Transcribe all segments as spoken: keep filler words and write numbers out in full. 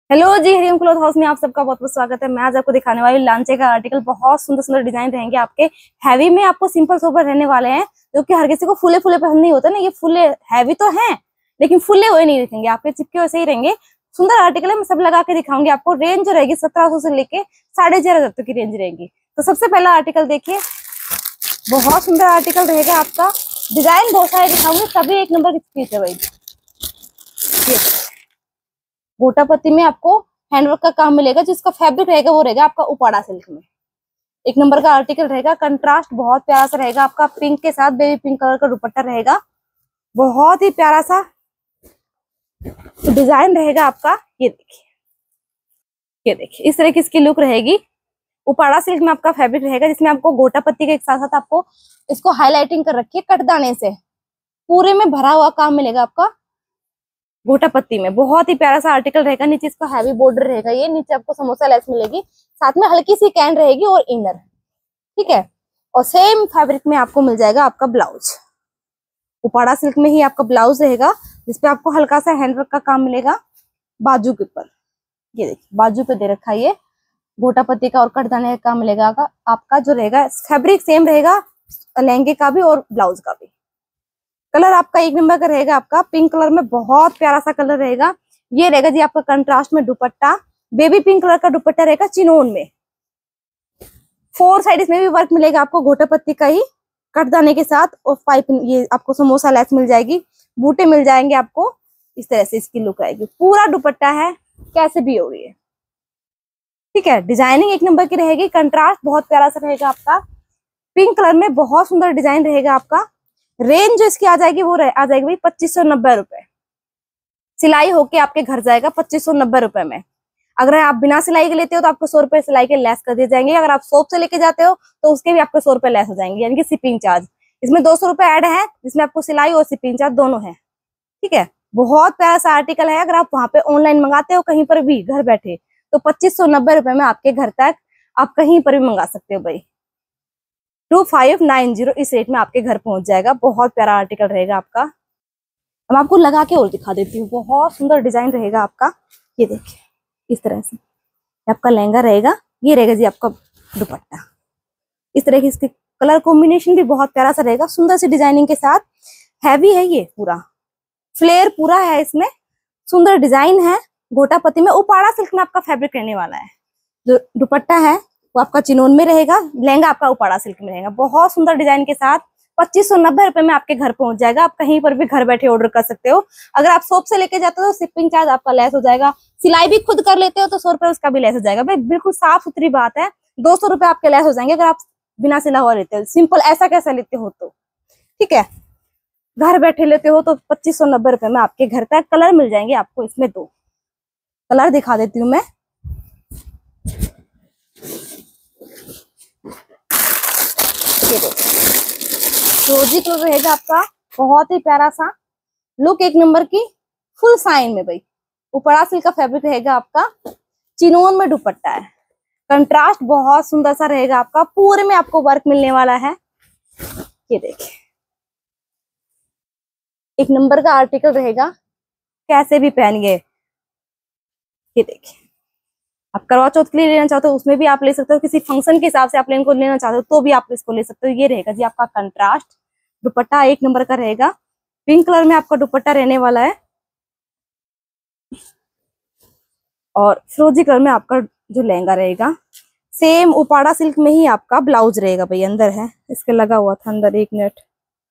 Hello ji, Hariom cloth house में आप सबका बहुत बहुत स्वागत है। मैं आज आपको दिखाने वाली हूँ लांचे का आर्टिकल। बहुत सुंदर सुंदर डिजाइन रहेंगे आपके। हैवी में आपको सिंपल सोबर रहने वाले हैं, जो कि हर किसी को फुले फुले पसंद नहीं होता ना। ये फुले हैवी तो हैं लेकिन फुले हुए नहीं दिखेंगे, आपके चिपके वैसे ही रहेंगे। सुंदर आर्टिकल है, मैं सब लगा के दिखाऊंगी आपको। रेंज जो रहेगी सत्रह सौ से लेके साढ़े चार हजार तक की रेंज रहेगी। तो सबसे पहला आर्टिकल देखिए, बहुत सुंदर आर्टिकल रहेगा आपका। डिजाइन बहुत सारे दिखाऊंगी, सभी एक नंबर की चीज है भाई। गोटा पत्ती में आपको हैंडवर्क का काम मिलेगा, जिसका फैब्रिक रहेगा वो रहेगा आपका उपाड़ा सिल्क में। एक नंबर का आर्टिकल रहेगा। कंट्रास्ट बहुत प्यारा सा रहेगा आपका, पिंक के साथ बेबी पिंक कलर का दुपट्टा रहेगा। बहुत ही प्यारा सा डिजाइन रहेगा आपका। ये देखिए, ये देखिए इस तरह की इसकी लुक रहेगी। उपाड़ा सिल्क में आपका फैब्रिक रहेगा, जिसमें आपको गोटा पत्ती के साथ साथ आपको इसको हाईलाइटिंग कर रखी है कटदाने से। पूरे में भरा हुआ काम मिलेगा आपका गोटा पत्ती में। बहुत ही प्यारा सा आर्टिकल रहेगा। नीचे इसका हैवी बॉर्डर रहेगा, ये नीचे आपको समोसा लेस मिलेगी, साथ में हल्की सी कैन रहेगी और इनर, ठीक है। और सेम फैब्रिक में आपको मिल जाएगा आपका ब्लाउज। उपाड़ा सिल्क में ही आपका ब्लाउज रहेगा, जिसपे आपको हल्का सा हैंडवर्क का काम मिलेगा बाजू के ऊपर। ये देखिए बाजू पे दे रखा है ये गोटा पत्ती का और कटदाने का काम मिलेगा आपका। जो रहेगा फैब्रिक सेम रहेगा लहंगे का भी और ब्लाउज का भी। कलर आपका एक नंबर का रहेगा आपका, पिंक कलर में बहुत प्यारा सा कलर रहेगा। ये रहेगा जी आपका कंट्रास्ट में दुपट्टा, बेबी पिंक कलर का दुपट्टा रहेगा चिनोन में। फोर साइड इसमें भी वर्क मिलेगा आपको गोटा पत्ती का ही कटदाने के साथ। और फाइव ये आपको समोसा लेस मिल जाएगी, बूटे मिल जाएंगे आपको। इस तरह से इसकी लुक आएगी। पूरा दुपट्टा है, कैसे भी हो रही है, ठीक है। डिजाइनिंग एक नंबर की रहेगी। कंट्रास्ट बहुत प्यारा सा रहेगा आपका, पिंक कलर में बहुत सुंदर डिजाइन रहेगा आपका। रेंज जो इसकी आ जाएगी वो आ जाएगी भाई पच्चीस सौ नब्बे रुपए। सिलाई होके आपके घर जाएगा पच्चीस सौ नब्बे रुपए में। अगर आप बिना सिलाई के लेते हो तो आपको सौ रुपए सिलाई के लेस कर दिए जाएंगे। अगर आप सोप से लेके जाते हो तो उसके भी आपको सौ रुपए लेस हो जाएंगे, यानी कि शिपिंग चार्ज। इसमें दो सौ रुपए ऐड है, जिसमें आपको सिलाई और शिपिंग चार्ज दोनों है, ठीक है। बहुत प्यारा सा आर्टिकल है। अगर आप वहां पे ऑनलाइन मंगाते हो कहीं पर भी घर बैठे, तो पच्चीस सौ नब्बे रुपए में आपके घर तक आप कहीं पर भी मंगा सकते हो भाई। टू फाइव नाइन जीरो इस रेट में आपके घर पहुंच जाएगा। बहुत प्यारा आर्टिकल रहेगा आपका। अब आपको लगा के और दिखा देती हूँ। बहुत सुंदर डिजाइन रहेगा आपका। ये देखिए इस तरह से आपका लहंगा रहेगा। ये रहेगा जी आपका दुपट्टा। इस तरह की इसके कलर कॉम्बिनेशन भी बहुत प्यारा सा रहेगा, सुंदर सी डिजाइनिंग के साथ। हैवी है ये, पूरा फ्लेयर पूरा है इसमें, सुंदर डिजाइन है। गोटा पत्ती में उपाड़ा सिल्क में आपका फैब्रिक रहने वाला है। जो दुपट्टा है वो आपका चिनोन में रहेगा, लहंगा आपका उपाड़ा सिल्क में रहेगा। बहुत सुंदर डिजाइन के साथ पच्चीस सौ नब्बे रुपए में आपके घर पहुंच जाएगा। आप कहीं पर भी घर बैठे ऑर्डर कर सकते हो। अगर आप शॉप से लेके जाते हो तो शिपिंग चार्ज आपका लेस हो जाएगा। सिलाई भी खुद कर लेते हो तो सौ रुपए उसका भी लेस हो जाएगा भाई। बिल्कुल साफ सुथरी बात है, दो सौ रुपए आपके लेस हो जाएंगे अगर आप बिना सिला हुआ लेते हो। सिंपल ऐसा कैसा लेते हो तो, ठीक है। घर बैठे लेते हो तो पच्चीस सौ नब्बे रुपए में आपके घर तक कलर मिल जाएंगे आपको। इसमें दो कलर दिखा देती हूँ मैं। रोजी कलर रहेगा आपका, बहुत ही प्यारा सा लुक, एक नंबर की फुल साइन में भाई। उपाड़ा सिल्क का फैब्रिक रहेगा आपका, चिनोन में दुपट्टा है। कंट्रास्ट बहुत सुंदर सा रहेगा आपका, पूरे में आपको वर्क मिलने वाला है। ये देखिए एक नंबर का आर्टिकल रहेगा, कैसे भी पहनिए। ये देखिए आप करवा चौथ के लिए लेना चाहते हो उसमें भी आप ले सकते हो, किसी फंक्शन के हिसाब से आप इनको लेना चाहते हो तो भी आप इसको ले सकते हो। ये रहेगा जी आपका कंट्रास्ट दुपट्टा, एक नंबर का रहेगा। पिंक कलर में आपका दुपट्टा रहने वाला है और फिरोजी कलर में आपका जो लहंगा रहेगा। सेम उपाड़ा सिल्क में ही आपका ब्लाउज रहेगा भाई। अंदर है इसके लगा हुआ था अंदर एक मिनट,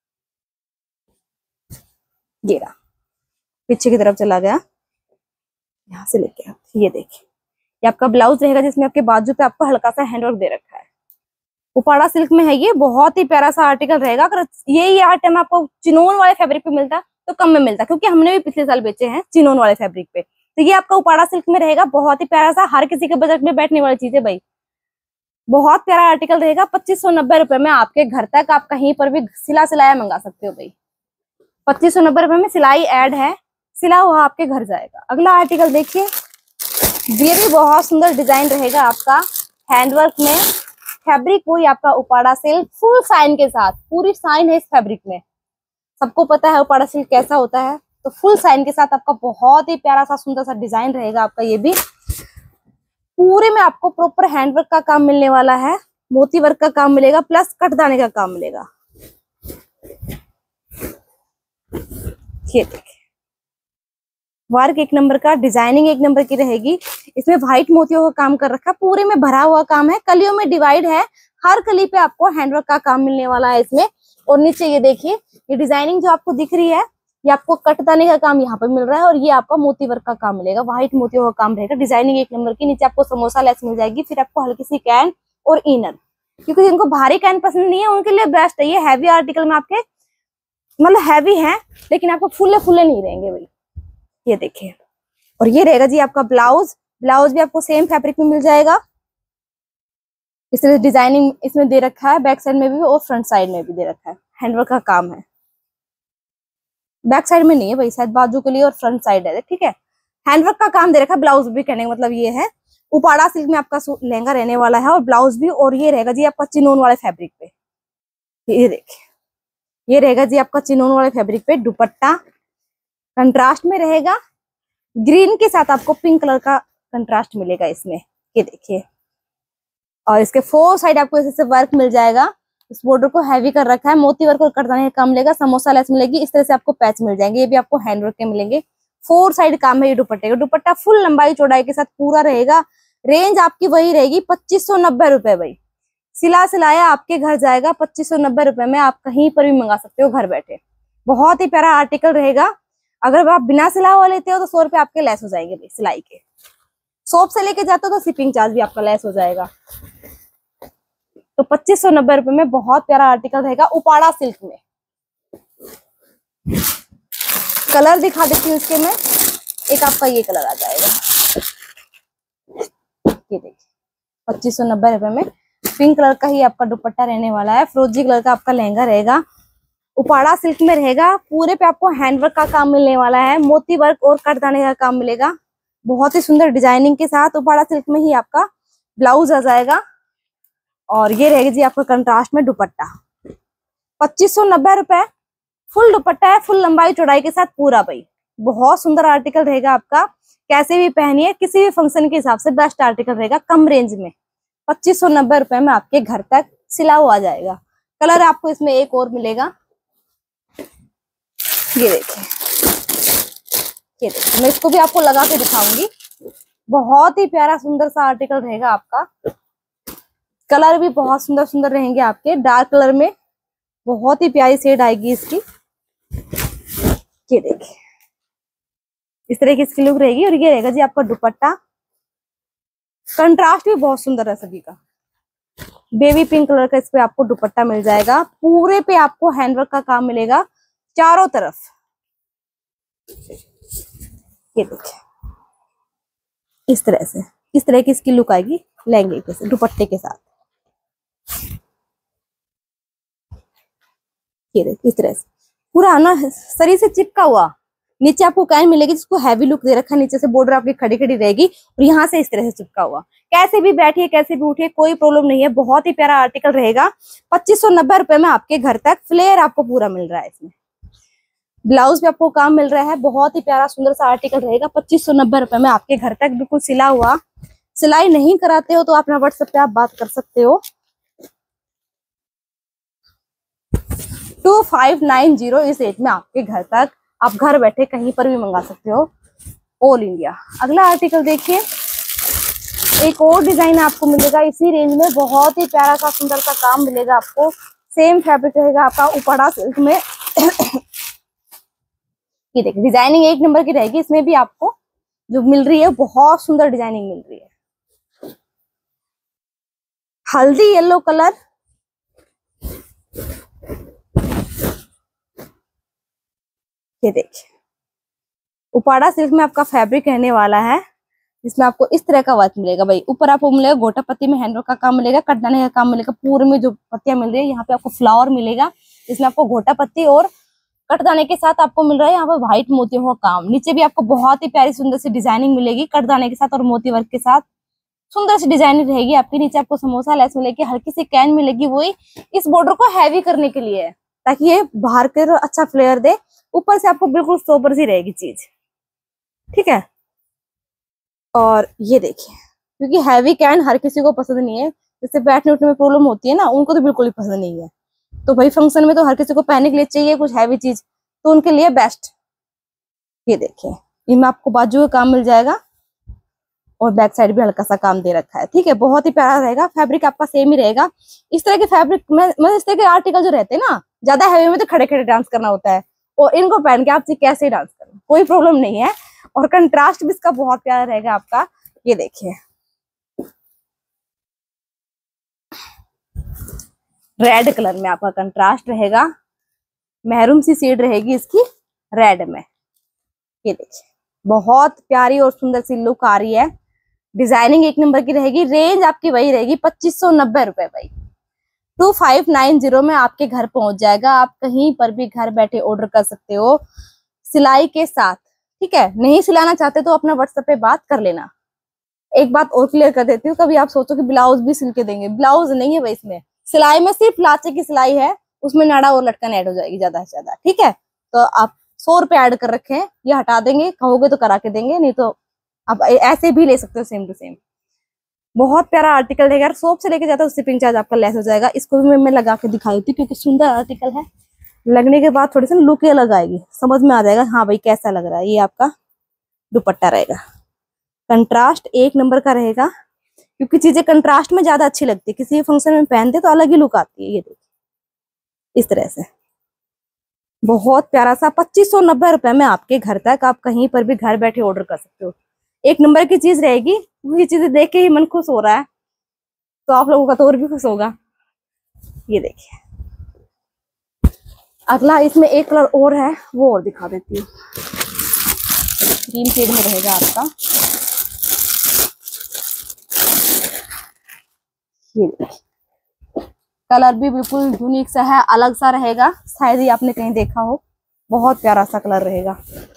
ये रहा, पीछे की तरफ चला गया, यहाँ से लेके ये देखिए। ये आपका ब्लाउज रहेगा, जिसमें आपके बाजू पे आपको हल्का सा हैंडवर्क दे रखा है। उपाड़ा सिल्क में है ये, बहुत ही प्यारा सा आर्टिकल रहेगा। अगर यही आइटम आपको चिनोन वाले फैब्रिक पे मिलता तो कम में मिलता, क्योंकि हमने भी पिछले साल बेचे हैं चिनोन वाले फैब्रिक पे। तो ये आपका उपाड़ा सिल्क में रहेगा, बहुत ही प्यारा सा, हर किसी के बजट में बैठने वाली चीज है भाई। बहुत प्यारा आर्टिकल रहेगा। पच्चीस सौ नब्बे रुपए में आपके घर तक आप कहीं पर भी सिला सिलाया मंगा सकते हो भाई। पच्चीस सौ नब्बे रुपए में सिलाई ऐड है, सिला हुआ आपके घर जाएगा। अगला आर्टिकल देखिए, ये भी बहुत सुंदर डिजाइन रहेगा आपका, हैंडवर्क में। फैब्रिक वही आपका उपाड़ा सिल्क, फुल साइन के साथ, पूरी साइन है इस फैब्रिक में। सबको पता है उपाड़ा सिल्क कैसा होता है, तो फुल साइन के साथ आपका बहुत ही प्यारा सा सुंदर सा डिजाइन रहेगा आपका। ये भी पूरे में आपको प्रॉपर हैंडवर्क का काम मिलने वाला है, मोती वर्क का काम मिलेगा, प्लस कटदाने का काम मिलेगा। ये देखिए वर्क एक नंबर का, डिजाइनिंग एक नंबर की रहेगी। इसमें व्हाइट मोतियों का काम कर रखा है, पूरे में भरा हुआ काम है, कलियों में डिवाइड है, हर कली पे आपको हैंडवर्क का काम मिलने वाला है इसमें। और नीचे ये देखिए ये डिजाइनिंग जो आपको दिख रही है, ये आपको कटदाने का काम यहाँ पे मिल रहा है, और ये आपका मोती वर्क का काम मिलेगा, व्हाइट मोतियों का काम रहेगा, डिजाइनिंग एक नंबर की। नीचे आपको समोसा लेस मिल जाएगी, फिर आपको हल्की सी कैन और इनर, क्योंकि जिनको भारी कैन पसंद नहीं है उनके लिए बेस्ट है ये। हैवी आर्टिकल में आपके मतलब हैवी है, लेकिन आपको फुले फुले नहीं रहेंगे भाई। ये देखिए, और ये रहेगा जी आपका ब्लाउज। ब्लाउज भी आपको सेम फैब्रिक में मिल जाएगा। इस तरह डिजाइनिंग इसमें दे रखा है, बैक साइड में भी और फ्रंट साइड में भी दे रखा है, हैंडवर्क का काम है। बैक साइड में नहीं है भाई, शायद बाजू के लिए और फ्रंट साइड है, ठीक है। हैंडवर्क का काम दे रखा है, ब्लाउज भी, कहने का मतलब ये है। उपाड़ा सिल्क में आपका लहंगा रहने वाला है और ब्लाउज भी, और ये रहेगा जी आपका चिनोन वाले फैब्रिक पे। ये देखिए ये रहेगा जी आपका चिनोन वाले फैब्रिक पे। दुपट्टा कंट्रास्ट में रहेगा, ग्रीन के साथ आपको पिंक कलर का कंट्रास्ट मिलेगा इसमें। ये देखिए, और इसके फोर साइड आपको ऐसे से वर्क मिल जाएगा। इस बॉर्डर को हैवी कर रखा है, मोती वर्क और कटदाने का काम मिलेगा, समोसा लेस मिलेगी, इस तरह से आपको पैच मिल जाएंगे, ये भी आपको हैंडवर्क के मिलेंगे। फोर साइड काम है ये दुपट्टे का। दुपट्टा फुल लंबाई चौड़ाई के साथ पूरा रहेगा। रेंज आपकी वही रहेगी पच्चीस सौ नब्बे रुपए भाई। सिला सिलाया आपके घर जाएगा पच्चीस सौ नब्बे रुपए में, आप कहीं पर भी मंगा सकते हो घर बैठे। बहुत ही प्यारा आर्टिकल रहेगा। अगर आप बिना सिला हुआ लेते हो तो सौ रुपए आपके लेस हो जाएंगे भाई सिलाई के। शॉप से लेके जाते हो तो शिपिंग चार्ज भी आपका लेस हो जाएगा। तो पच्चीस सौ नब्बे रुपए में बहुत प्यारा आर्टिकल रहेगा उपाड़ा सिल्क में। कलर दिखा देती हूँ इसके में। एक आपका ये कलर आ जाएगा, ये देखिए पच्चीस सौ नब्बे रुपए में पिंक कलर का ही आपका दुपट्टा रहने वाला है। फिरोजी कलर का आपका लहंगा रहेगा, उपाड़ा सिल्क में रहेगा। पूरे पे आपको हैंडवर्क का काम मिलने वाला है, मोती वर्क और कटदाने का काम मिलेगा, बहुत ही सुंदर डिजाइनिंग के साथ। उपाड़ा सिल्क में ही आपका ब्लाउज आ जाएगा, और ये रहेगी जी आपका कंट्रास्ट में दुपट्टा। पच्चीस सौ नब्बे रुपए फुल दुपट्टा है, फुल लंबाई चौड़ाई के साथ पूरा भाई। बहुत सुंदर आर्टिकल रहेगा आपका, कैसे भी पहनिए, किसी भी फंक्शन के हिसाब से बेस्ट आर्टिकल रहेगा, कम रेंज में। पच्चीस सौ नब्बे रुपए में आपके घर तक सिला हुआ आ जाएगा। कलर आपको इसमें एक और मिलेगा, ये देखिए ये देखिए मैं इसको भी आपको लगा के दिखाऊंगी। बहुत ही प्यारा सुंदर सा आर्टिकल रहेगा आपका। कलर भी बहुत सुंदर सुंदर रहेंगे आपके, डार्क कलर में बहुत ही प्यारी शेड आएगी इसकी। ये देखिए इस तरह की इसकी लुक रहेगी, और ये रहेगा जी आपका दुपट्टा। कंट्रास्ट भी बहुत सुंदर है सभी का। बेबी पिंक कलर का इस पे आपको दुपट्टा मिल जाएगा। पूरे पे आपको हैंडवर्क का काम मिलेगा चारों तरफ। ये देखिए इस तरह से, इस तरह की इसकी लुक आएगी लहंगे के दुपट्टे के साथ। ये देखिए इस तरह से पूरा ना शरीर से चिपका हुआ। नीचे आपको कैन मिलेगी जिसको हैवी लुक दे रखा है, नीचे से बॉर्डर आपकी खड़ी खड़ी रहेगी, और यहाँ से इस तरह से चिपका हुआ। कैसे भी बैठिए कैसे भी उठिए कोई प्रॉब्लम नहीं है। बहुत ही प्यारा आर्टिकल रहेगा। पच्चीस सौ नब्बे रुपए में आपके घर तक फ्लेयर आपको पूरा मिल रहा है। इसमें ब्लाउज भी आपको काम मिल रहा है। बहुत ही प्यारा सुंदर सा आर्टिकल रहेगा। पच्चीस सौ नब्बे रुपए में आपके घर तक बिल्कुल सिला हुआ। सिलाई नहीं कराते हो तो अपना व्हाट्सएप पे आप बात कर सकते हो। टू फाइव नाइन जीरो इस रेट में आपके घर तक आप घर बैठे कहीं पर भी मंगा सकते हो, ऑल इंडिया। अगला आर्टिकल देखिए, एक और डिजाइन आपको मिलेगा इसी रेंज में। बहुत ही प्यारा सा सुंदर सा काम मिलेगा आपको। सेम फैब्रिक रहेगा आपका उपाड़ा सिल्क में। ये देखिए डिजाइनिंग एक नंबर की रहेगी। इसमें भी आपको जो मिल रही है बहुत सुंदर डिजाइनिंग मिल रही है। हल्दी येलो कलर, ये देखिए उपाड़ा सिल्क में आपका फैब्रिक रहने वाला है, जिसमें आपको इस तरह का वर्क मिलेगा भाई। ऊपर आपको मिलेगा गोटा पत्ती में हैंडवर्क का काम मिलेगा, कटदाने का काम मिलेगा। पूरे में जो पत्तियां मिल रही है यहाँ पे आपको फ्लावर मिलेगा, इसमें आपको गोटा पत्ती और कटदाने के साथ आपको मिल रहा है यहाँ पे व्हाइट मोतियों का काम। नीचे भी आपको बहुत ही प्यारी सुंदर सी डिजाइनिंग मिलेगी कटदाने के साथ और मोती वर्क के साथ। सुंदर सी डिजाइनिंग रहेगी आपकी। नीचे आपको समोसा लेस मिलेगी, हल्की सी कैन मिलेगी, वही इस बॉर्डर को हैवी करने के लिए है ताकि ये बाहर के अच्छा फ्लेयर दे। ऊपर से आपको बिल्कुल सोबर सी रहेगी चीज, ठीक है। और ये देखिए क्योंकि हैवी कैन हर किसी को पसंद नहीं है, जैसे बैठने उठने में प्रॉब्लम होती है ना, उनको तो बिल्कुल ही पसंद नहीं है। तो भाई फंक्शन में तो हर किसी को पहनने के लिए चाहिए कुछ हैवी चीज, तो उनके लिए बेस्ट। ये देखिए, इनमें आपको बाजू का काम मिल जाएगा और बैक साइड भी हल्का सा काम दे रखा है। ठीक है, बहुत ही प्यारा रहेगा। फैब्रिक आपका सेम ही रहेगा। इस तरह के फैब्रिक में मतलब इस तरह के आर्टिकल जो रहते हैं ना, ज्यादा हैवी में तो खड़े खड़े डांस करना होता है, और इनको पहन के आप कैसे डांस करें, कोई प्रॉब्लम नहीं है। और कंट्रास्ट भी इसका बहुत प्यारा रहेगा आपका। ये देखिए, रेड कलर में आपका कंट्रास्ट रहेगा, मैरून सी शेड रहेगी इसकी रेड में। ये देखिए, बहुत प्यारी और सुंदर सी लुक आ रही है। डिजाइनिंग एक नंबर की रहेगी। रेंज आपकी वही रहेगी पच्चीस सौ नब्बे रुपए भाई। टू फाइव नाइन जीरो में आपके घर पहुंच जाएगा। आप कहीं पर भी घर बैठे ऑर्डर कर सकते हो सिलाई के साथ। ठीक है, नहीं सिलाना चाहते तो अपना व्हाट्सएप पे बात कर लेना। एक बात और क्लियर कर देती हूँ, कभी आप सोचो कि ब्लाउज भी सिल के देंगे, ब्लाउज नहीं है भाई। इसमें सिलाई में सिर्फ लाचे की सिलाई है, उसमें नाड़ा और लटकन ऐड हो जाएगी ज्यादा से ज्यादा। ठीक है, तो आप सौ रुपए ऐड कर रखे हैं, ये हटा देंगे, कहोगे तो करा के देंगे, नहीं तो आप ऐसे भी ले सकते हो सेम टू सेम। बहुत प्यारा आर्टिकल रहेगा। सोप से लेके जाता है शिपिंग चार्ज आपका लेस हो जाएगा। इसको भी मैं, मैं लगा के दिखा देती हूँ क्योंकि सुंदर आर्टिकल है। लगने के बाद थोड़ी सी लुक ही अलग आएगी, समझ में आ जाएगा हाँ भाई कैसा लग रहा है। ये आपका दुपट्टा रहेगा, कंट्रास्ट एक नंबर का रहेगा, क्योंकि चीजें कंट्रास्ट में ज्यादा अच्छी लगती है। किसी फंक्शन में पहनते तो अलग ही लुक आती है। ये देखिए, इस तरह से बहुत प्यारा सा पच्चीस सौ नब्बे रुपए में आपके घर तक, आप कहीं पर भी घर बैठे ऑर्डर कर सकते हो। एक नंबर की चीज रहेगी। ये चीजें देख के ही मन खुश हो रहा है, तो आप लोगों का तो और भी खुश होगा। ये देखिए, अगला इसमें एक कलर और है, वो और दिखा देती हूँ। ग्रीन शेड में रहेगा आपका। ये देखिए, कलर भी बिल्कुल यूनिक सा है, अलग सा रहेगा, शायद ही आपने कहीं देखा हो। बहुत प्यारा सा कलर रहेगा।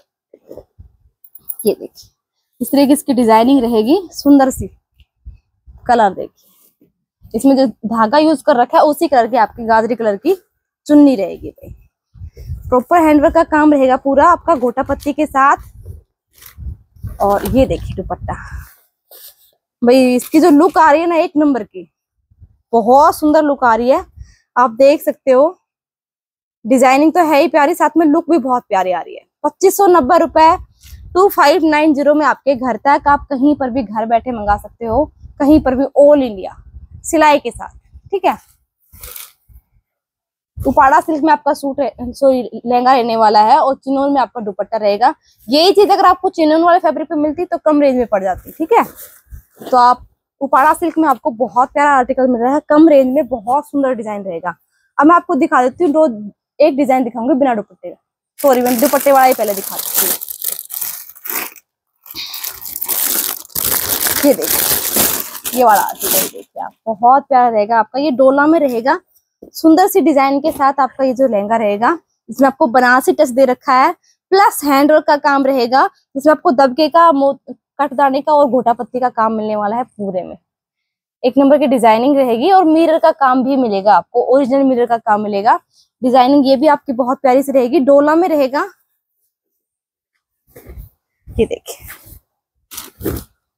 ये देखिए, इस तरह की इसकी डिजाइनिंग रहेगी, सुंदर सी। कलर देखिए, इसमें जो धागा यूज कर रखा है उसी कलर की आपकी गाजरी कलर की चुन्नी रहेगी भाई। प्रॉपर हैंडवर्क का काम रहेगा पूरा आपका गोटा पत्ती के साथ। और ये देखिए दुपट्टा भाई, इसकी जो लुक आ रही है ना एक नंबर की, बहुत सुंदर लुक आ रही है। आप देख सकते हो, डिजाइनिंग तो है ही प्यारी, साथ में लुक भी बहुत प्यारी आ रही है। पच्चीस सौ नब्बे रुपए टू फाइव नाइन जीरो में आपके घर तक, आप कहीं पर भी घर बैठे मंगा सकते हो, कहीं पर भी, ऑल इंडिया सिलाई के साथ। ठीक है, उपाड़ा सिल्क में आपका सूट सॉरी लहंगा रहने वाला है, और चिनोन में आपका दुपट्टा रहेगा। यही चीज अगर आपको चिनोन वाले फैब्रिक पे मिलती तो कम रेंज में पड़ जाती। ठीक है, तो आप उपाड़ा सिल्क में आपको बहुत प्यारा आर्टिकल मिल रहा है, कम रेंज में, बहुत सुंदर डिजाइन रहेगा। अब मैं आपको दिखा देती हूँ, दो एक डिजाइन दिखाऊंगी बिना दुपट्टे का। सॉरी, मैं दुपट्टे वाला ही पहले दिखा देती हूँ। ये देखिए, ये वाला आर्टिकल देखिए आप, बहुत प्यारा रहेगा आपका। ये डोला में रहेगा, सुंदर सी डिजाइन के साथ आपका ये जो लहंगा रहेगा, इसमें आपको बनारसी टच दे रखा है, प्लस हैंडवर्क का काम रहेगा, जिसमें आपको दबके का, कटदाने का और घोटा पत्ती का काम मिलने वाला है पूरे में। एक नंबर की डिजाइनिंग रहेगी, और मिरर का काम भी मिलेगा आपको, ओरिजिनल मिरर का काम मिलेगा। डिजाइनिंग ये भी आपकी बहुत प्यारी सी रहेगी, डोला में रहेगा। ये देखिए,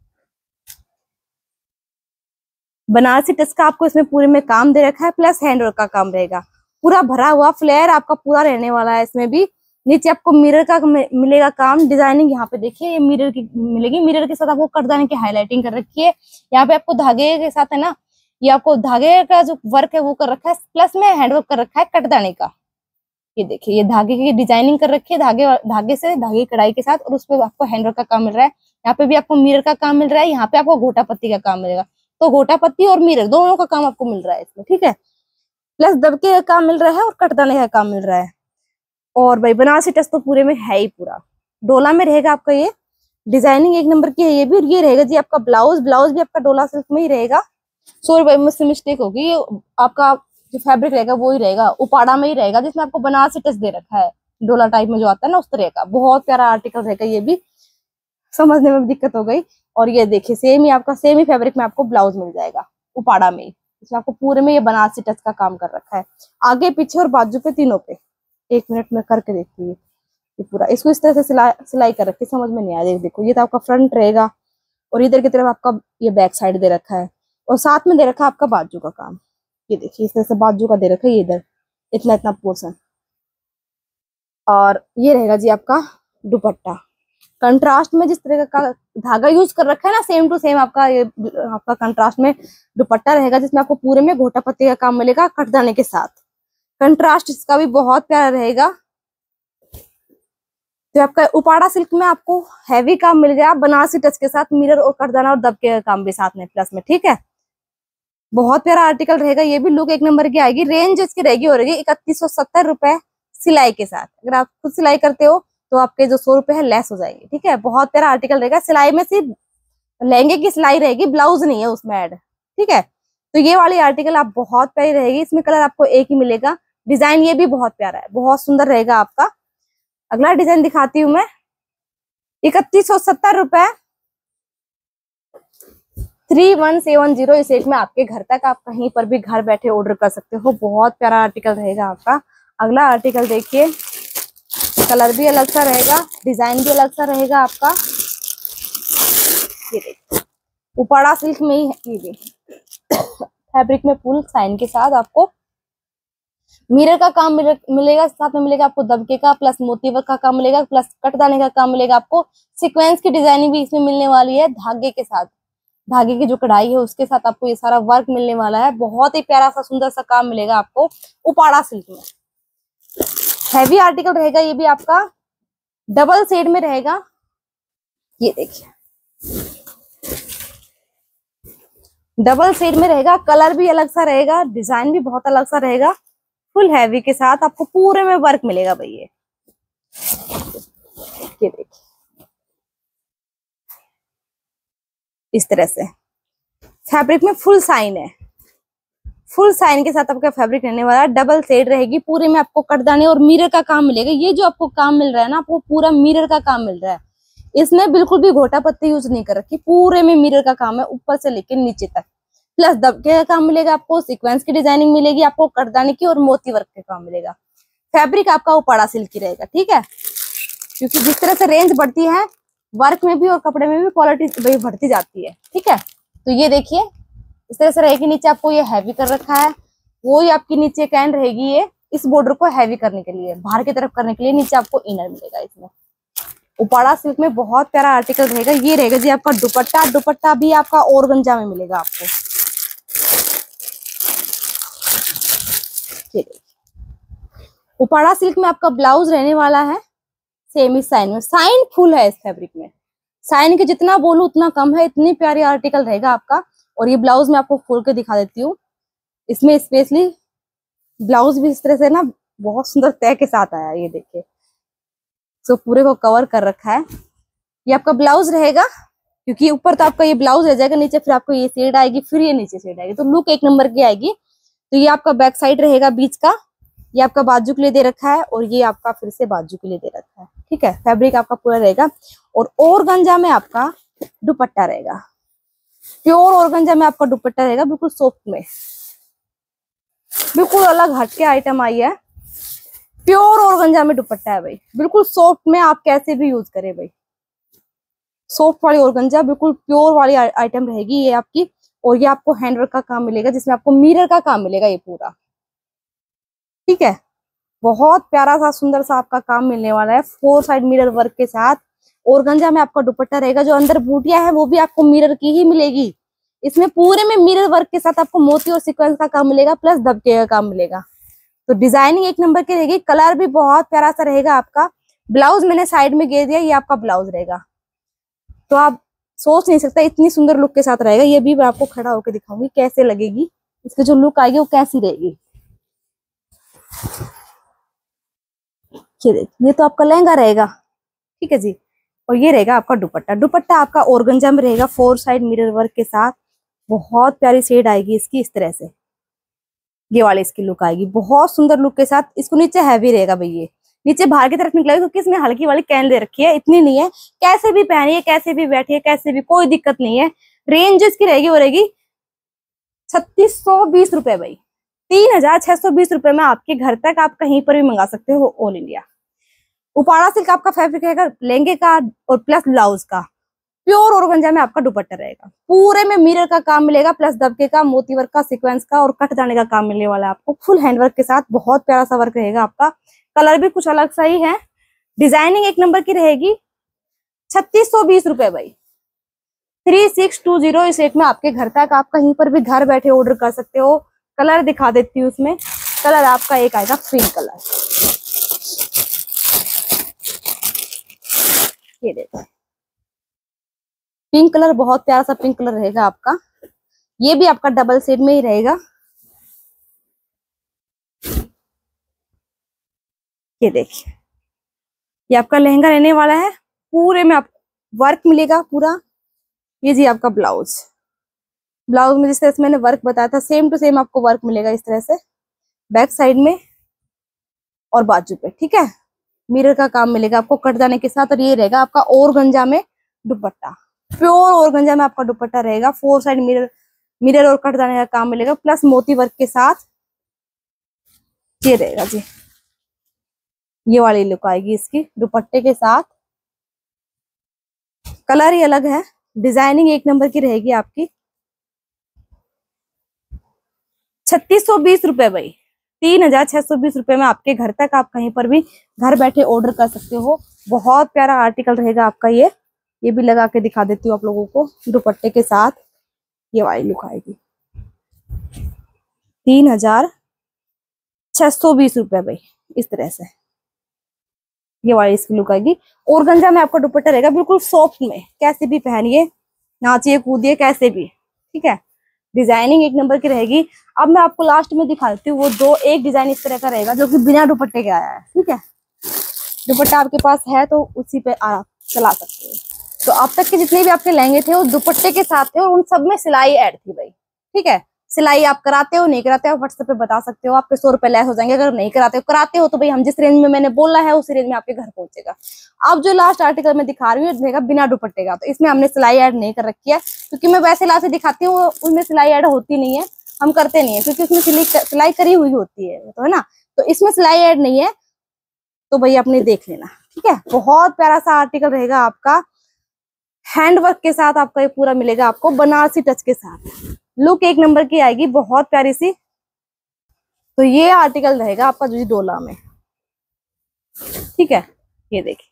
बनारसी टच का आपको इसमें पूरे में काम दे रखा है, प्लस हैंडवर्क का काम रहेगा। पूरा भरा हुआ फ्लेयर आपका पूरा रहने वाला है। इसमें भी नीचे आपको मिरर का मिलेगा काम। डिजाइनिंग यहाँ पे देखिए, ये मिरर की मिलेगी, मिरर के साथ आपको कटदाने की हाईलाइटिंग कर रखी है। यहाँ पे आपको धागे के साथ है ना, ये आपको धागे का जो वर्क है वो कर रखा है, प्लस में हैंडवर्क कर रखा है कटदाने का। ये देखिए, ये धागे की डिजाइनिंग कर रखी है, धागे धागे से धागे कढ़ाई के साथ, और उस पर आपको हैंडवर्क का काम मिल रहा है। यहाँ पे भी आपको मिरर का काम मिल रहा है, यहाँ पे आपको घोटा पत्ती का काम मिलेगा। तो घोटा पत्ती और मिरर दोनों का काम आपको मिल रहा है इसमें। ठीक है, प्लस दबके का काम मिल रहा है और कटदाने का काम मिल रहा है। और भाई बनारसी टच तो पूरे में है ही पूरा। डोला में रहेगा आपका, ये डिजाइनिंग एक नंबर की है ये भी। और ये रहेगा जी आपका ब्लाउज, ब्लाउज भी आपका डोला सिल्क में ही रहेगा। सॉरी भाई, मुझसे मिस्टेक होगी, ये आपका जो फैब्रिक रहेगा वो ही रहेगा, उपाड़ा में ही रहेगा, जिसमें आपको बनारसी टच दे रखा है, डोला टाइप में जो आता है ना उस तरह का। बहुत प्यारा आर्टिकल रहेगा, ये भी समझने में भी दिक्कत हो गई। और ये देखिए, सेम ही आपका सेम ही फैब्रिक में आपको ब्लाउज मिल जाएगा उपाड़ा में, इसमें आपको पूरे में ये बनारसी टच का काम कर रखा है, आगे पीछे और बाजू पे, तीनों पे। एक मिनट में करके देखती हूँ ये पूरा। इसको इस तरह से सिलाई सिलाई कर रखी, समझ में नहीं आया। देखो, ये तो आपका फ्रंट रहेगा, और इधर की तरफ आपका ये बैक साइड दे रखा है, और साथ में दे रखा है आपका बाजू का काम। ये देखिए इस तरह से बाजू का दे रखा है, ये इधर इतना इतना पोर्शन। और ये रहेगा जी आपका दुपट्टा। कंट्रास्ट में जिस तरह का धागा यूज कर रखा है ना, सेम टू सेम आपका ये आपका कंट्रास्ट में दुपट्टा रहेगा, जिसमें आपको पूरे में गोटा पत्ती का काम मिलेगा कटदाने के साथ। कंट्रास्ट इसका भी बहुत प्यारा रहेगा। तो आपका उपाड़ा सिल्क में आपको हैवी काम मिल गया बनारसी टच के साथ, मिरर और कटदाना और दबके का काम भी साथ में प्लस में। ठीक है, बहुत प्यारा आर्टिकल रहेगा। ये भी लुक एक नंबर की आएगी। रेंज इसकी रहेगी हो रहेगी इकतीस सौ सत्तर रुपए सिलाई के साथ। अगर आप खुद सिलाई करते हो तो आपके जो सौ रुपए है लेस हो जाएंगे। ठीक है, बहुत प्यारा आर्टिकल रहेगा। सिलाई में सिर्फ लहंगे की सिलाई रहेगी, ब्लाउज नहीं है उसमें ऐड। ठीक है, तो ये वाली आर्टिकल आप बहुत प्यारी रहेगी। इसमें कलर आपको एक ही मिलेगा। डिजाइन ये भी बहुत प्यारा है, बहुत सुंदर रहेगा आपका। अगला डिजाइन दिखाती हूँ मैं। इकतीस सौ सत्तर रुपए थ्री वन सेवन जीरो इस रेट में आपके घर तक, आप कहीं पर भी घर बैठे ऑर्डर कर सकते हो। बहुत प्यारा आर्टिकल रहेगा आपका। अगला आर्टिकल देखिए, कलर भी अलग सा रहेगा, डिजाइन भी अलग सा रहेगा आपका। ये देखिए उपाड़ा सिल्क में ही है, ये भी फैब्रिक में फुल साइन के साथ आपको मिरर का काम मिलेगा, साथ में मिलेगा आपको दबके का, प्लस मोती वर्क का काम मिलेगा, प्लस कटदाने का काम मिलेगा आपको। सीक्वेंस की डिजाइनिंग भी इसमें मिलने वाली है, धागे के साथ, धागे की जो कढ़ाई है उसके साथ आपको ये सारा वर्क मिलने वाला है। बहुत ही प्यारा सा सुंदर सा काम मिलेगा आपको उपाड़ा सिल्क में। हैवी आर्टिकल रहेगा ये भी आपका, डबल शेड में रहेगा। ये देखिए डबल शेड में रहेगा, कलर भी अलग सा रहेगा, डिजाइन भी बहुत अलग सा रहेगा। फुल हैवी के साथ आपको पूरे में वर्क मिलेगा भैया। ये देखिए इस तरह से फैब्रिक में फुल साइन है, फुल साइन के साथ आपका फैब्रिक रहने वाला है। डबल शेड रहेगी, पूरे में आपको कटदाने और मिरर का काम मिलेगा। ये जो आपको काम मिल रहा है ना, आपको पूरा मिरर का काम मिल रहा है। इसमें बिल्कुल भी घोटा पत्ती यूज नहीं कर रखी, पूरे में मिरर का काम है ऊपर से लेकर नीचे तक। प्लस दबके का काम मिलेगा आपको, सीक्वेंस की डिजाइनिंग मिलेगी आपको, कटदाने की और मोती वर्क का काम मिलेगा। फैब्रिक आपका उपाड़ा सिल्क की रहेगा। ठीक है, क्योंकि जिस तरह से रेंज बढ़ती है वर्क में भी और कपड़े में भी क्वालिटी बढ़ती जाती है। ठीक है, तो ये देखिए इस तरह से रहेगी। नीचे आपको ये हैवी कर रखा है, वो ही आपकी नीचे कैन रहेगी ये, इस बॉर्डर को हैवी करने के लिए, बाहर की तरफ करने के लिए। नीचे आपको इनर मिलेगा इसमें। उपाड़ा सिल्क में बहुत प्यारा आर्टिकल रहेगा। ये रहेगा जी आपका दुपट्टा। दुपट्टा भी आपका ऑर्गेन्जा में मिलेगा आपको। उपाड़ा सिल्क में आपका ब्लाउज रहने वाला है सेम इस साइन में। साइन फुल है इस फैब्रिक में, साइन के जितना बोलूं उतना कम है। इतनी प्यारी आर्टिकल रहेगा आपका। और ये ब्लाउज मैं आपको खोल के दिखा देती हूँ। इसमें स्पेशली ब्लाउज भी इस तरह से ना बहुत सुंदर तय के साथ आया। ये देखिए तो पूरे को कवर कर रखा है। ये आपका ब्लाउज रहेगा, क्योंकि ऊपर तो आपका ये ब्लाउज रह जाएगा, नीचे फिर आपको ये शेड आएगी, फिर ये नीचे शेड आएगी, तो लुक एक नंबर की आएगी। तो ये आपका बैक साइड रहेगा बीच का, ये आपका बाजू के लिए दे रखा है, और ये आपका फिर से बाजू के लिए दे रखा है। ठीक है, फैब्रिक आपका पूरा रहेगा। और ऑर्गेन्जा में आपका दुपट्टा रहेगा, प्योर ऑर्गेन्जा में आपका दुपट्टा रहेगा, बिल्कुल सॉफ्ट में, बिल्कुल अलग हटके आइटम आई है। प्योर ऑर्गेन्जा में दुपट्टा है भाई, बिल्कुल सॉफ्ट में, आप कैसे भी यूज करें भाई। सॉफ्ट वाली ऑर्गेन्जा बिल्कुल प्योर वाली आइटम रहेगी ये आपकी। और ये आपको हैंडवर्क का काम मिलेगा, जिसमें आपको मिरर का काम मिलेगा ये पूरा। ठीक है, बहुत प्यारा सा सुंदर सा आपका काम मिलने वाला है, फोर साइड मिरर वर्क के साथ। ऑर्गेन्जा में आपका दुपट्टा रहेगा। जो अंदर बूटियां है वो भी आपको मिरर की ही मिलेगी। इसमें पूरे में मिरर वर्क के साथ आपको मोती और सीक्वेंस का काम मिलेगा, प्लस दबके का काम मिलेगा। तो डिजाइनिंग एक नंबर की रहेगी। कलर भी बहुत प्यारा सा रहेगा आपका। ब्लाउज मैंने साइड में घेर दिया, ये आपका ब्लाउज रहेगा। तो आप सोच नहीं सकते इतनी सुंदर लुक के साथ रहेगा। ये भी मैं आपको खड़ा होकर दिखाऊंगी कैसे लगेगी, इसकी जो लुक आएगी वो कैसी रहेगी। ये देखिए, ये तो आपका लहंगा रहेगा। ठीक है जी, और ये रहेगा आपका दुपट्टा। दुपट्टा आपका ऑर्गेन्जा में रहेगा, फोर साइड मिरर वर्क के साथ। बहुत प्यारी शेड आएगी इसकी, इस तरह से ये वाली इसकी लुक आएगी, बहुत सुंदर लुक के साथ। इसको नीचे हैवी रहेगा भैया, नीचे बाहर की तरफ निकलेगा, क्योंकि इसमें हल्की वाली कैन दे रखी है, इतनी नहीं है। कैसे भी पहनिए, कैसे भी बैठिए, कैसे भी, कोई दिक्कत नहीं है। रेंज इसकी रहेगी वो रहेगी छत्तीस सौ बीस रुपए भाई, तीन हजार छह सौ बीस रुपए में आपके घर तक आप कहीं पर भी मंगा सकते हो ऑल इंडिया। उपाड़ा सिल्क आपका फैब्रिक रहेगा लहंगे का और प्लस ब्लाउज का। प्योर ऑर्गेन्जा में आपका दुपट्टा रहेगा। पूरे में मिरर का काम मिलेगा, प्लस दबके का, मोती वर्क का, सीक्वेंस का और कट जाने का काम मिलने वाला है आपको। फुल हैंडवर्क के साथ बहुत प्यारा सा वर्क रहेगा आपका। कलर भी कुछ अलग सा ही है। डिजाइनिंग एक नंबर की रहेगी। छत्तीस सौ बीस रुपए भाई, थ्री सिक्स टू जीरो। इस रेट में आपके घर तक आप कहीं पर भी घर बैठे ऑर्डर कर सकते हो। कलर दिखा देती हूँ। उसमें कलर आपका एक आएगा पिंक कलर, ये देखो पिंक कलर, बहुत प्यारा सा पिंक कलर रहेगा आपका। ये भी आपका डबल शेड में ही रहेगा। ये देखिए, ये आपका लहंगा रहने वाला है। पूरे में आपको वर्क मिलेगा पूरा। ये जी आपका ब्लाउज, ब्लाउज में जिस तरह से मैंने वर्क बताया था सेम टू सेम आपको वर्क मिलेगा इस तरह से, बैक साइड में और बाजू पे। ठीक है, मिरर का काम मिलेगा आपको कट जाने के साथ। और ये रहेगा आपका ऑर्गेन्जा में दुपट्टा, प्योर ऑर्गेन्जा में आपका दुपट्टा रहेगा। फोर साइड मिरर मिरर और कट जाने का काम मिलेगा, प्लस मोती वर्क के साथ ये रहेगा जी। ये वाली लुक आएगी इसकी दुपट्टे के साथ। कलर ही अलग है। डिजाइनिंग एक नंबर की रहेगी आपकी। छत्तीस सौ बीस रुपए भाई, तीन हजार छह सौ बीस रुपए में आपके घर तक आप कहीं पर भी घर बैठे ऑर्डर कर सकते हो। बहुत प्यारा आर्टिकल रहेगा आपका ये। ये भी लगा के दिखा देती हूँ आप लोगों को दुपट्टे के साथ। ये वाली लुक आएगी। तीन हजार छह सौ बीस रुपए भाई, इस तरह से ये वाली इसकी लुक आएगी। ऑर्गेन्जा में आपका दुपट्टा रहेगा, बिल्कुल सॉफ्ट में, कैसे भी पहनिए, नाचिए कूदिए कैसे भी। ठीक है, डिजाइनिंग एक नंबर की रहेगी। अब मैं आपको लास्ट में दिखा देती हूँ वो दो। एक डिजाइन इस तरह का रहेगा जो कि बिना दुपट्टे के आया है। ठीक है, दुपट्टा आपके पास है तो उसी पे आ चला सकते हो। तो अब तक के जितने भी आपके लहंगे थे वो दुपट्टे के साथ थे और उन सब में सिलाई ऐड थी भाई। ठीक है, सिलाई आप कराते हो नहीं कराते हो व्हाट्सएप पे बता सकते हो। आपके सौ रुपए लेस हो जाएंगे। अगर नहीं कराते हो कराते हो तो भाई हम जिस रेंज में मैंने बोला है उस रेंज में आपके घर पहुंचेगा। अब जो लास्ट आर्टिकल मैं दिखा रही हूँ बिना दुपट्टे का, तो इसमें हमने सिलाई ऐड नहीं कर रखी है क्योंकि मैं वैसे लास्ट दिखाती हूँ उसमें सिलाई ऐड होती नहीं है, हम करते नहीं है क्योंकि उसमें सिलाई करी हुई होती है, तो है ना। तो इसमें सिलाई ऐड नहीं है तो भाई अपने देख लेना। ठीक है, बहुत प्यारा सा आर्टिकल रहेगा आपका। हैंडवर्क के साथ आपका ये पूरा मिलेगा आपको, बनारसी टच के साथ। लुक एक नंबर की आएगी, बहुत प्यारी सी। तो ये आर्टिकल रहेगा आपका जो डोला में। ठीक है, ये देखिए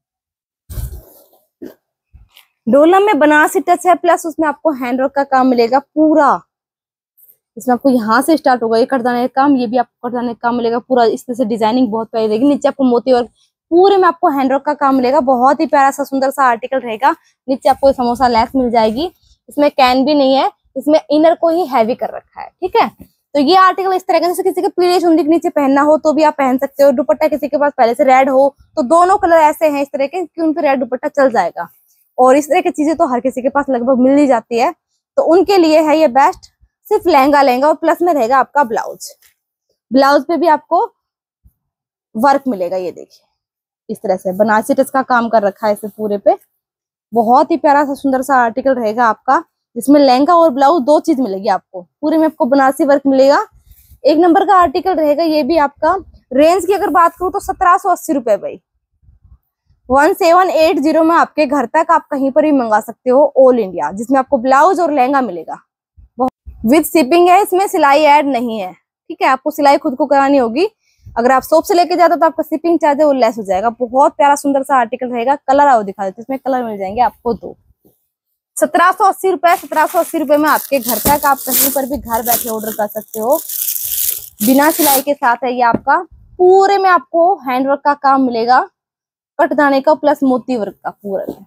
डोला में बनारसी टच है, प्लस उसमें आपको हैंडवर्क का काम मिलेगा पूरा। इसमें आपको यहाँ से स्टार्ट होगा ये कटदाने का काम, ये भी आपको कटदाने का काम मिलेगा पूरा। इस तरह से डिजाइनिंग बहुत प्यारी रहेगी। नीचे आपको मोती वर्क, पूरे में आपको हैंडवर्क का काम मिलेगा। बहुत ही प्यारा सा सुंदर सा आर्टिकल रहेगा। नीचे आपको समोसा लेस मिल जाएगी। इसमें कैन भी नहीं है, इसमें इनर को ही हैवी कर रखा है। ठीक है, तो ये आर्टिकल इस तरह का, जैसे किसी के पीले चुंदी के नीचे पहनना हो तो भी आप पहन सकते हो। दुपट्टा किसी के पास पहले से रेड हो तो दोनों कलर ऐसे हैं इस तरह के कि उन पर रेड दुपट्टा चल जाएगा। और इस तरह की चीजें तो हर किसी के पास लगभग मिल ही जाती है, तो उनके लिए है ये बेस्ट। सिर्फ लहंगा लहंगा और प्लस में रहेगा आपका ब्लाउज। ब्लाउज पे भी आपको वर्क मिलेगा। ये देखिए इस तरह से बनारसी टच का काम कर रखा है इसे पूरे पे। बहुत ही प्यारा सा सुंदर सा आर्टिकल रहेगा आपका, जिसमें लहंगा और ब्लाउज दो चीज मिलेगी आपको। पूरे में आपको बनारसी वर्क मिलेगा। एक नंबर का आर्टिकल रहेगा ये भी आपका। रेंज की अगर बात करूं तो सत्रह सौ अस्सी रुपए भाई, वन सेवन एट जीरो में आपके घर तक आप कहीं पर भी मंगा सकते हो ऑल इंडिया, जिसमें आपको ब्लाउज और लहंगा मिलेगा विद शिपिंग है। इसमें सिलाई ऐड नहीं है। ठीक है, आपको सिलाई खुद को करानी होगी। अगर आप शॉप से लेके जाते हो तो आपका शिपिंग चार्ज है वो लेस हो जाएगा। बहुत प्यारा सुंदर सा आर्टिकल रहेगा। कलर आओ दिखा देते, इसमें कलर मिल जाएंगे आपको दो। सत्रह सौ अस्सी रुपए सत्रह सौ अस्सी रुपए में आपके घर तक आप कहीं पर भी घर बैठे ऑर्डर कर सकते हो। बिना सिलाई के साथ है ये आपका। पूरे में आपको हैंडवर्क का काम मिलेगा, कट दाने का प्लस मोती वर्क का पूरा है।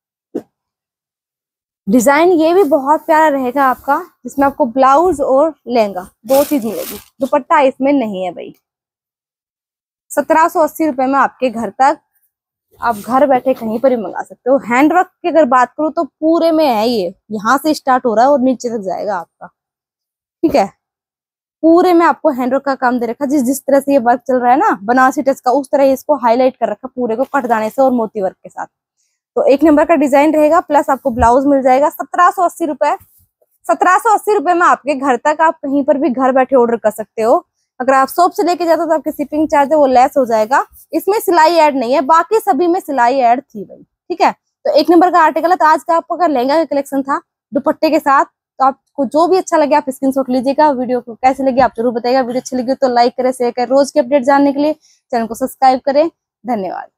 डिजाइन ये भी बहुत प्यारा रहेगा आपका, जिसमें आपको ब्लाउज और लहंगा दो चीज मिलेगी। दुपट्टा इसमें नहीं है भाई। सत्रह सौ अस्सी रुपए में आपके घर तक आप घर बैठे कहीं पर ही मंगा सकते हो। हैंडवर्क की अगर बात करूँ तो पूरे में है ये, यहाँ से स्टार्ट हो रहा है और नीचे तक जाएगा आपका। ठीक है, पूरे में आपको हैंडवर्क का काम दे रखा है। जिस जिस तरह से ये वर्क चल रहा है ना बनारसी टच का, उस तरह इसको हाईलाइट कर रखा पूरे को कट दाने से और मोती वर्क के साथ। तो एक नंबर का डिजाइन रहेगा, प्लस आपको ब्लाउज मिल जाएगा। सत्रह सौ अस्सी रुपए सत्रह सौ अस्सी रुपए में आपके घर तक आप कहीं पर भी घर बैठे ऑर्डर कर सकते हो। अगर आप शॉप से लेके जाते हो तो आपकी शिपिंग चार्ज है वो लेस हो जाएगा। इसमें सिलाई ऐड नहीं है, बाकी सभी में सिलाई ऐड थी भाई। ठीक है, तो एक नंबर का आर्टिकल है। तो आज का आपका लहंगा का कलेक्शन था दुपट्टे के साथ। तो आपको जो भी अच्छा लगे आप स्क्रीनशॉट लीजिएगा। वीडियो को कैसे लगी आप जरूर बताइएगा। वीडियो अच्छी लगी तो लाइक करें, शेयर करें। रोज के अपडेट जानने के लिए चैनल को सब्सक्राइब करें। धन्यवाद।